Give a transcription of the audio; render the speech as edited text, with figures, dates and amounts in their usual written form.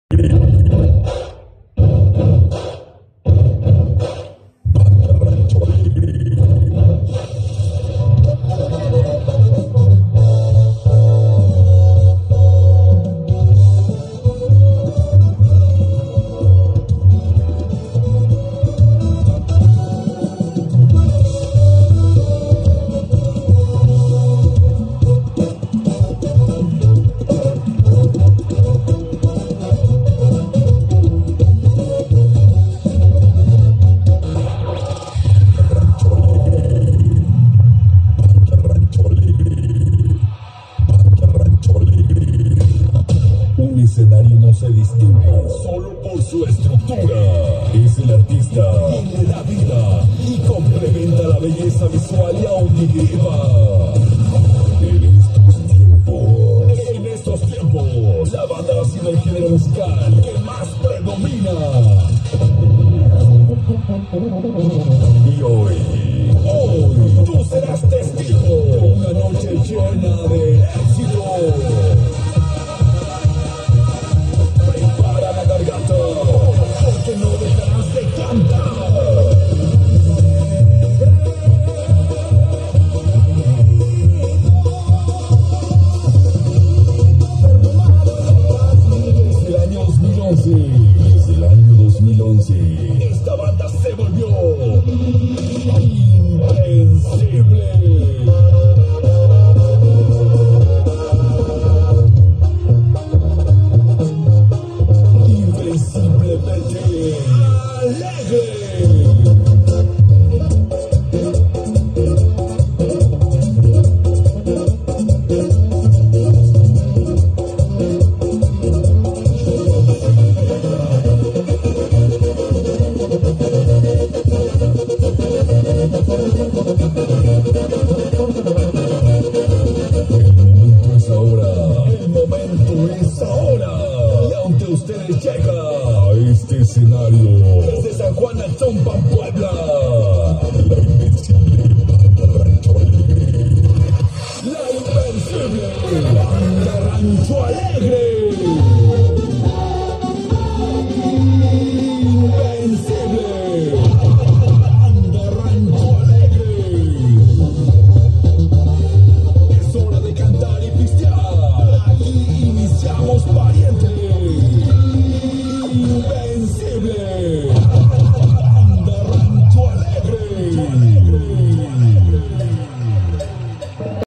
Un escenario no se distingue solo por su estructura. Es el artista quien le da vida y complementa la belleza visual y auditiva. En estos tiempos, la banda ha sido el género musical que más predomina. Y hoy tú serás testigo de una noche llena de éxito. Prepara la garganta, porque no dejarás de cantar. Desde el año 2011, esta banda se volvió invencible. Invenciblemente alegre. El momento es ahora. Y aunque ustedes llegan a este escenario desde San Juan a Zompan, Puebla, la invencible Banda Rancho Alegre.